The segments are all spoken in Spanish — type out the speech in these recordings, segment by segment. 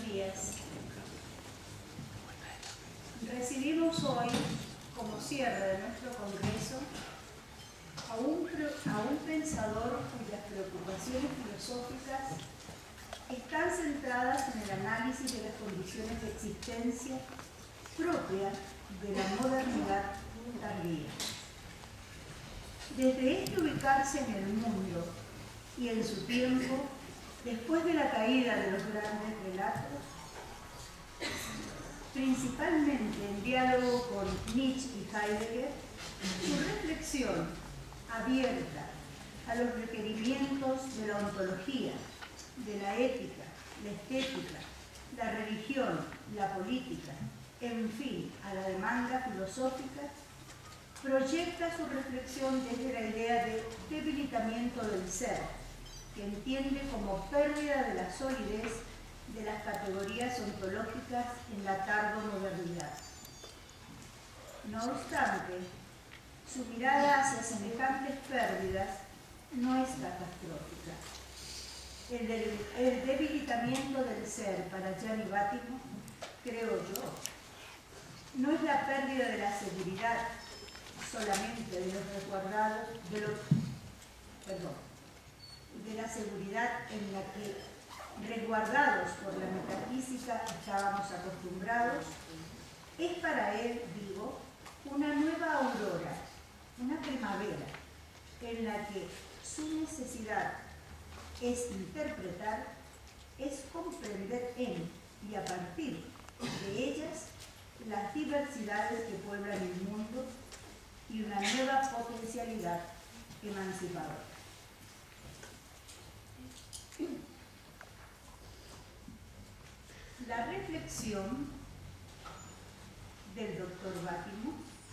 días. Recibimos hoy, como cierre de nuestro congreso, a un pensador cuyas preocupaciones filosóficas están centradas en el análisis de las condiciones de existencia propia de la modernidad tardía. Desde este ubicarse en el mundo y en su tiempo, después de la caída de los grandes relatos, principalmente en diálogo con Nietzsche y Heidegger, su reflexión abierta a los requerimientos de la ontología, de la ética, la estética, la religión, la política, en fin, a la demanda filosófica, proyecta su reflexión desde la idea de debilitamiento del ser, que entiende como pérdida de la solidez de las categorías ontológicas en la tardomodernidad. No obstante, su mirada hacia semejantes pérdidas no es catastrófica. El debilitamiento del ser para Gianni Vattimo, creo yo, no es la pérdida de la seguridad solamente de los resguardados, de la seguridad en la que resguardados por la metafísica estábamos acostumbrados, es para él, digo, una nueva aurora, una primavera, en la que su necesidad es interpretar, es comprender en y a partir de ellas las diversidades que pueblan el mundo y una nueva potencialidad emancipadora. La reflexión del doctor Vattimo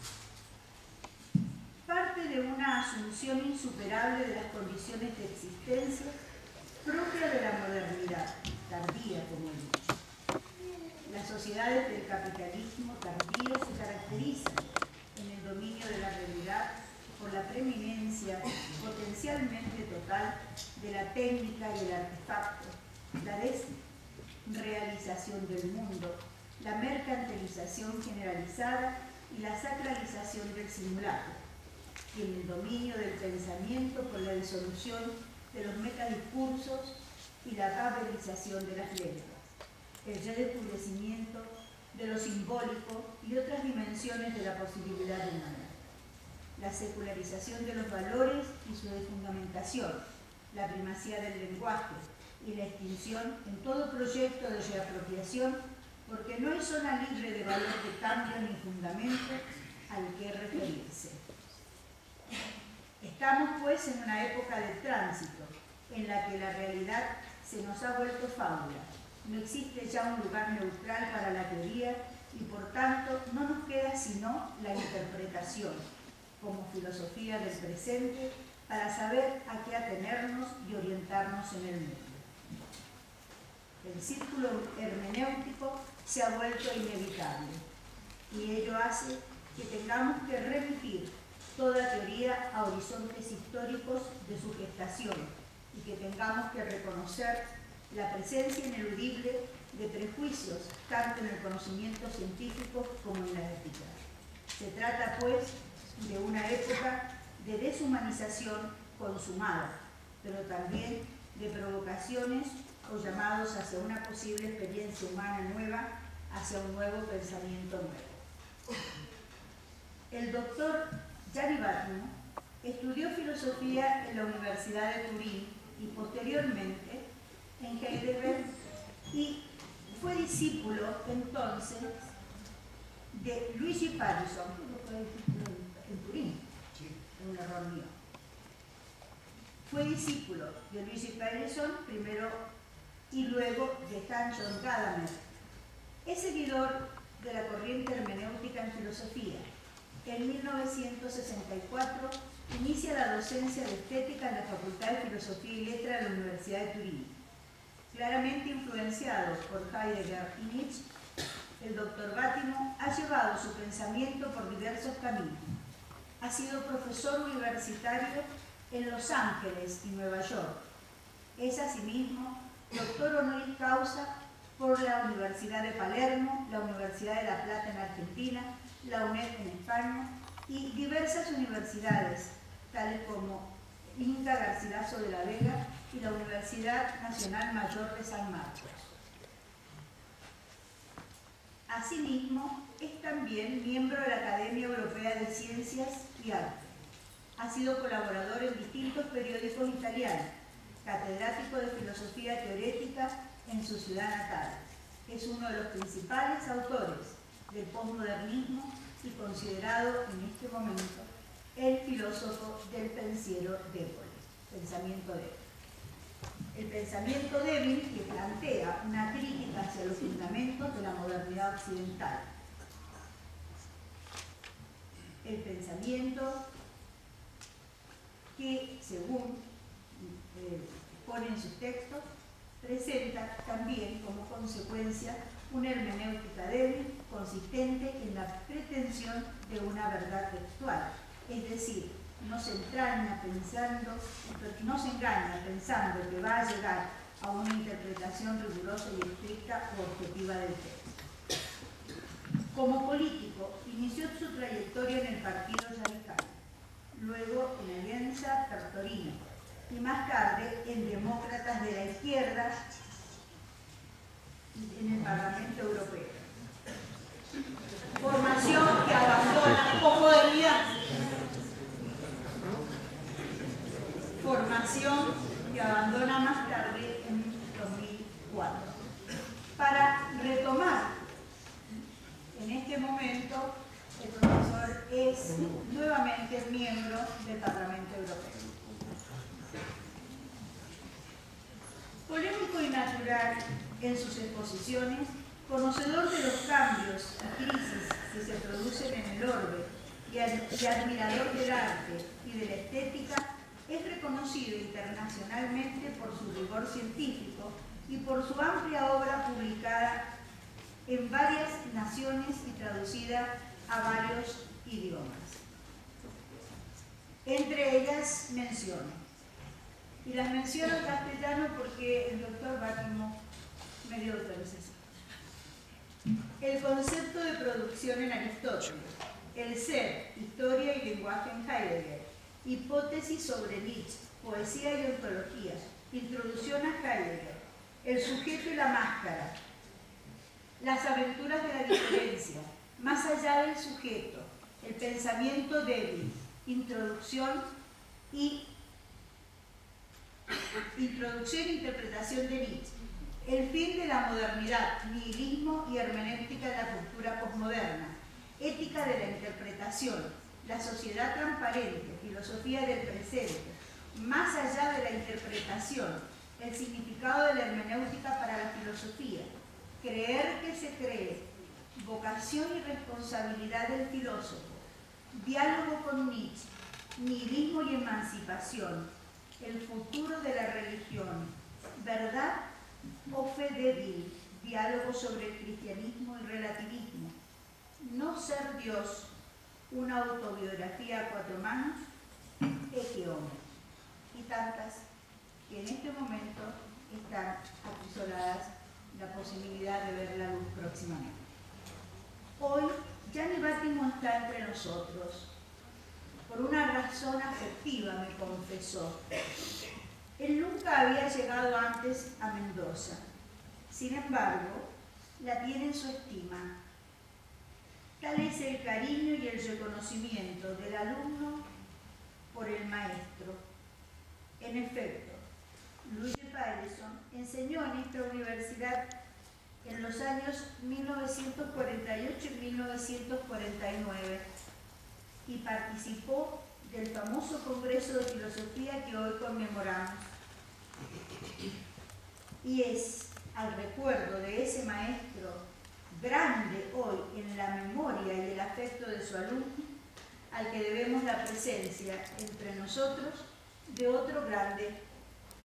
parte de una asunción insuperable de las condiciones de existencia propia de la modernidad, tardía, como he dicho. Las sociedades del capitalismo tardío se caracterizan en el dominio de la realidad por la preeminencia potencialmente total de la técnica y el artefacto, la desrealización del mundo, la mercantilización generalizada y la sacralización del simulacro, y en el dominio del pensamiento por la disolución de los metadiscursos y la babelización de las lenguas, el redescubrecimiento de lo simbólico y otras dimensiones de la posibilidad humana, la secularización de los valores y su desfundamentación, la primacía del lenguaje y la extinción en todo proyecto de reapropiación, porque no hay zona libre de valor de cambio ni fundamento al que referirse. Estamos, pues, en una época de tránsito, en la que la realidad se nos ha vuelto fábula. No existe ya un lugar neutral para la teoría y, por tanto, no nos queda sino la interpretación, como filosofía del presente, para saber a qué atenernos y orientarnos en el mundo. El círculo hermenéutico se ha vuelto inevitable y ello hace que tengamos que remitir toda teoría a horizontes históricos de su gestación y que tengamos que reconocer la presencia ineludible de prejuicios tanto en el conocimiento científico como en la ética. Se trata, pues, de una época de deshumanización consumada, pero también de provocaciones o llamados hacia una posible experiencia humana nueva, hacia un nuevo pensamiento nuevo. El doctor Gianni Vattimo estudió filosofía en la Universidad de Turín y posteriormente en Heidelberg y fue discípulo entonces de Luigi Parisson, fue discípulo en Turín, es un error mío. Fue discípulo de Luigi Parisson primero y luego de Hans John Gadamer. Es seguidor de la corriente hermenéutica en filosofía. En 1964 inicia la docencia de estética en la Facultad de Filosofía y Letras de la Universidad de Turín. Claramente influenciado por Heidegger y Nietzsche, el doctor Vattimo ha llevado su pensamiento por diversos caminos. Ha sido profesor universitario en Los Ángeles y Nueva York. Es asimismo doctor honoris causa por la Universidad de Palermo, la Universidad de La Plata en Argentina, la UNED en España y diversas universidades, tales como Inca Garcilaso de la Vega y la Universidad Nacional Mayor de San Marcos. Asimismo, es también miembro de la Academia Europea de Ciencias y Arte. Ha sido colaborador en distintos periódicos italianos, catedrático de Filosofía Teorética en su ciudad natal. Es uno de los principales autores del posmodernismo y considerado en este momento el filósofo del pensiero débole, pensamiento débil. El pensamiento débil que plantea una crítica hacia los fundamentos de la modernidad occidental. El pensamiento que, según pone en sus textos, presenta también como consecuencia una hermenéutica débil consistente en la pretensión de una verdad textual, es decir, no se engaña pensando que va a llegar a una interpretación rigurosa y estricta o objetiva del texto. Como político, inició su trayectoria en el Partido Radical, luego en Alianza per Torino y más tarde en Demócratas de la Izquierda en el Parlamento Europeo. Formación que abandona posmodernidad. Formación que abandona más tarde en 2004. Para retomar, en este momento el profesor es nuevamente miembro del Parlamento Europeo. Polémico y natural en sus exposiciones, conocedor de los cambios y crisis que se producen en el orbe y admirador del arte y de la estética, es reconocido internacionalmente por su rigor científico y por su amplia obra publicada en varias naciones y traducida a varios idiomas. Entre ellas menciono, y las menciono en castellano porque el doctor Bátimo me dio autorización. El concepto de producción en Aristóteles, el ser, historia y lenguaje en Heidegger, hipótesis sobre Nietzsche, poesía y ontología, introducción a Heidegger, el sujeto y la máscara, las aventuras de la diferencia, más allá del sujeto, el pensamiento débil, introducción e interpretación de Nietzsche, el fin de la modernidad, nihilismo y hermenéutica de la cultura posmoderna, ética de la interpretación, la sociedad transparente, filosofía del presente, más allá de la interpretación, el significado de la hermenéutica para la filosofía, creer que se cree, vocación y responsabilidad del filósofo, diálogo con Nietzsche, nihilismo y emancipación, el futuro de la religión, verdad o fe débil, diálogo sobre el cristianismo y relativismo, no ser Dios, una autobiografía a cuatro manos, Ecce Homo, y tantas que en este momento están apisoladas la posibilidad de ver la luz próximamente. Hoy, Gianni Bátimo está entre nosotros. Por una razón afectiva, me confesó. Él nunca había llegado antes a Mendoza. Sin embargo, la tiene en su estima. Tal es el cariño y el reconocimiento del alumno por el maestro. En efecto, Luigi Patterson enseñó en esta universidad en los años 1948 y 1949 y participó del famoso Congreso de Filosofía que hoy conmemoramos. Y es al recuerdo de ese maestro, grande hoy en la memoria y el afecto de su alumno, al que debemos la presencia entre nosotros de otro grande